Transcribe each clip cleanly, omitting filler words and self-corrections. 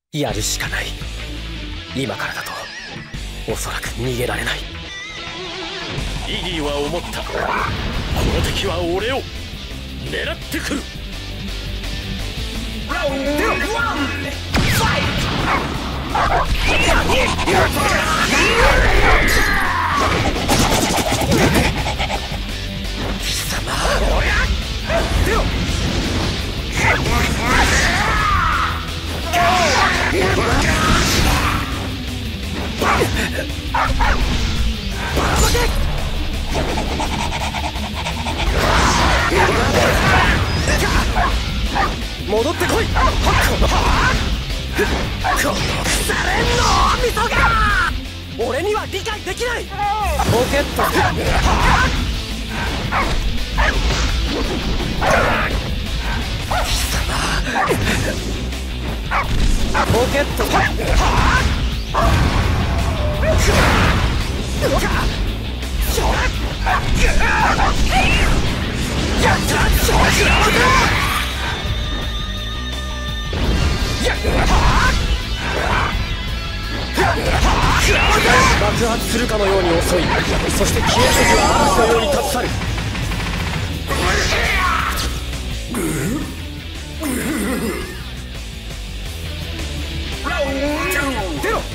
やるしかない。今からだとおそらく逃げられない。イギーは思った。この敵は俺を狙ってくる。ラウンド1ファイト。貴様出ろ。戻ってこい。この腐れんのミソが俺には理解できない。ポケット貴様ポケット爆発するかのように遅い。そして消える時は嵐のように立ち去る。出ろ。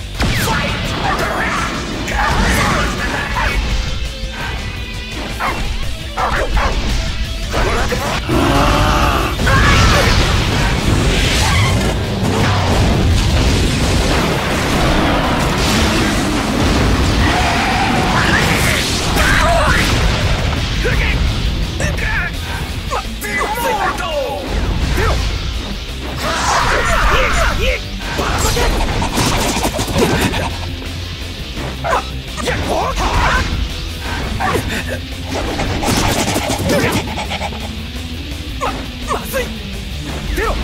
まずい。出ろ。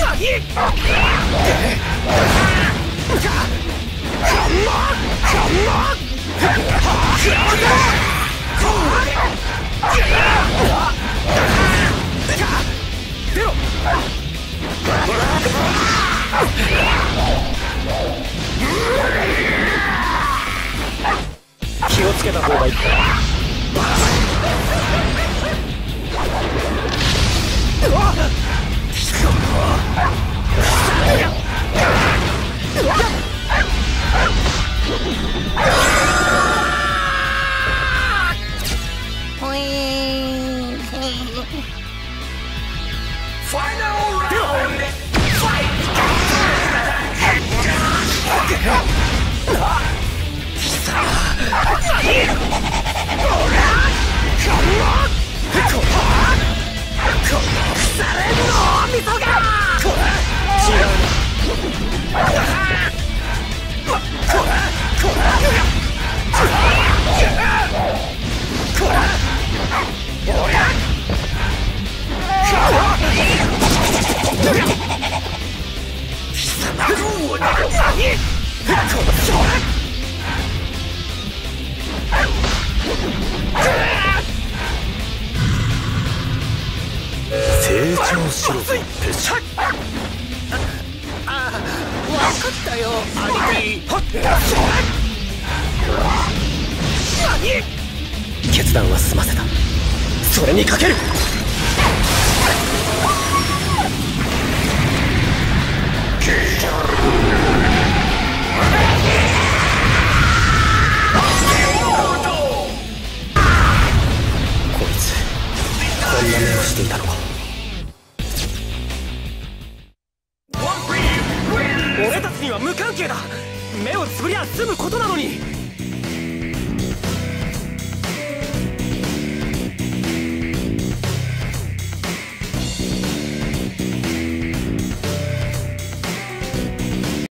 気をつけた方がいい。成長しろ。ああ、分かったよ兄貴。決断は済ませた。それにかける。こいつこんな目をしていたのか。俺たちには無関係だ。目をつぶりゃ済むことなのに。